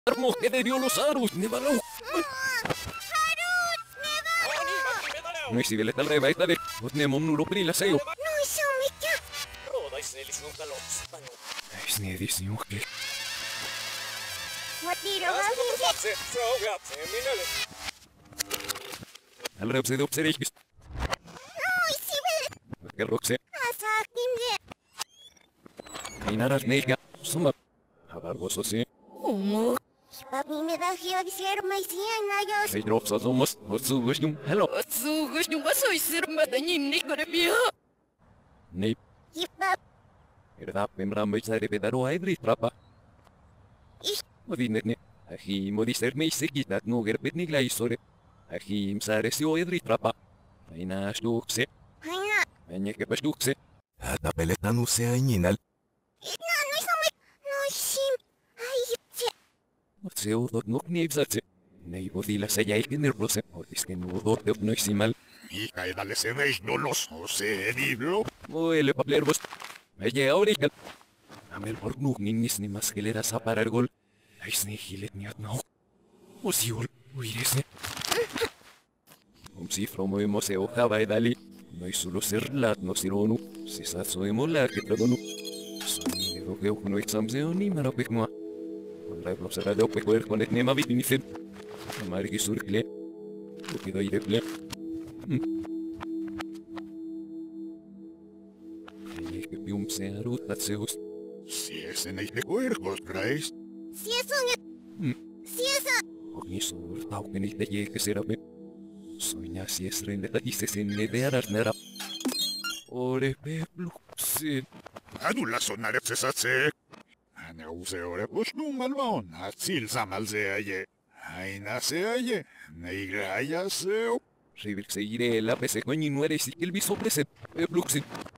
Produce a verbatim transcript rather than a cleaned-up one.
mujer de los aros, nevalo. No es si le tal reba esta de, os nemo un nulo pri la seo. Es ni edición que. Al repse de observix. Que roxe. Minaras nega, suma. Abargoso sí. Papi me da fio de ser mais cien Hey drops azomos, osu gushnum, hello. Su gusto ba so isir madanin ni ko biya. Nip, era pembra me sai de pedaro a edri trapa. Modinet ne. Ahi modi ser me segi dat no ger petnik la isore. Ahi msare si o edri trapa. Aina stukse. Anya ke pastukse. Hata peleta no se añinal. Otseo dot nok nibzatse. Nei bodila se ya ik nervose. Otis que no dot de no isimal. Hija de dale se veis no los o se diblo. Muele paplerbos. Me llega ahorita. Amel por nuk ninis ni mas gelera sa para el gol. Ais ni hilet ni atnau. Osiol, uiresne. Um si fromo emo se ojaba edali. No hay solo ser lat no sironu. Si satso emo la que tradonu. Soni ne rogeo no examzeo ni marapekmoa. Reblo será de ope poder con el nema vitinisen. Amargi surkle. Ukido ireple. Ene que pium se arutat seus. Si es en el de cuerpos, traes. Si es un... Si es un... Ogniso urtau que ni te llegue serape. Soña si es rendeta y se sene de arasnera. Ore pe pluxin. Adulla sonare psesatse. Ana use ore push nu malmon. Atsil samal se aye. Aina se aye. Neigra ya seo. Rivel se iré la pese coñi nuere si que el viso prese. Pe pluxin.